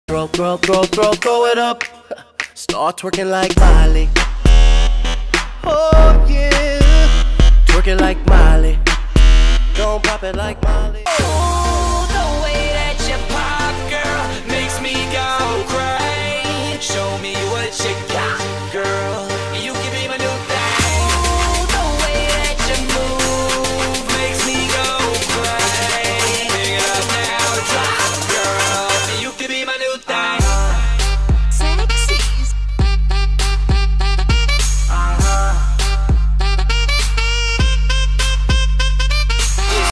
Throw it up. Start twerking like Miley. Oh yeah, twerking like Miley. Don't pop it like Miley.